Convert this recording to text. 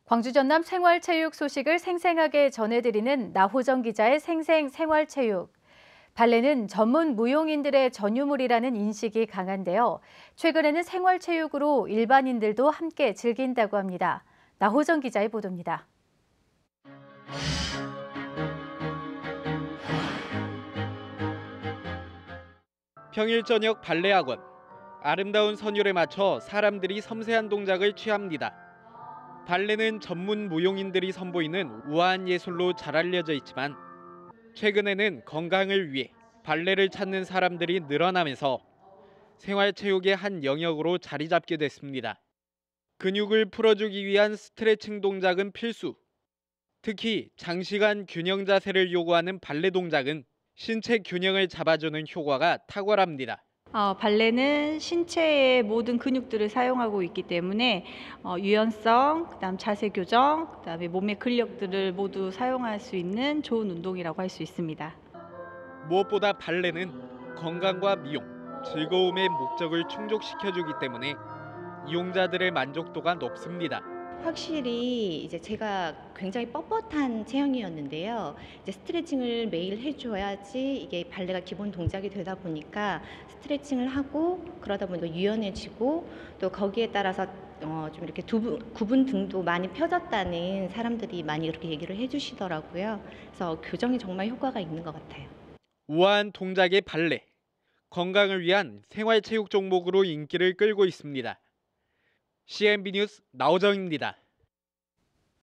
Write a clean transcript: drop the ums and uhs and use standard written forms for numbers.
광주 전남 생활체육 소식을 생생하게 전해드리는 나호정 기자의 생생 생활체육. 발레는 전문 무용인들의 전유물이라는 인식이 강한데요. 최근에는 생활체육으로 일반인들도 함께 즐긴다고 합니다. 나호정 기자의 보도입니다. 평일 저녁 발레 학원. 아름다운 선율에 맞춰 사람들이 섬세한 동작을 취합니다. 발레는 전문 무용인들이 선보이는 우아한 예술로 잘 알려져 있지만 최근에는 건강을 위해 발레를 찾는 사람들이 늘어나면서 생활체육의 한 영역으로 자리 잡게 됐습니다. 근육을 풀어주기 위한 스트레칭 동작은 필수. 특히 장시간 균형 자세를 요구하는 발레 동작은 신체 균형을 잡아주는 효과가 탁월합니다. 발레는 신체의 모든 근육들을 사용하고 있기 때문에 유연성, 그다음 자세 교정, 그다음에 몸의 근력들을 모두 사용할 수 있는 좋은 운동이라고 할 수 있습니다. 무엇보다 발레는 건강과 미용, 즐거움의 목적을 충족시켜주기 때문에 이용자들의 만족도가 높습니다. 확실히 이제 제가 굉장히 뻣뻣한 체형이었는데요. 이제 스트레칭을 매일 해줘야지 이게 발레가 기본 동작이 되다 보니까 스트레칭을 하고 그러다 보니까 유연해지고 또 거기에 따라서 좀 이렇게 구분 등도 많이 펴졌다는 사람들이 많이 그렇게 얘기를 해주시더라고요. 그래서 교정이 정말 효과가 있는 것 같아요. 우아한 동작의 발레, 건강을 위한 생활체육 종목으로 인기를 끌고 있습니다. CNB 뉴스 나호정입니다.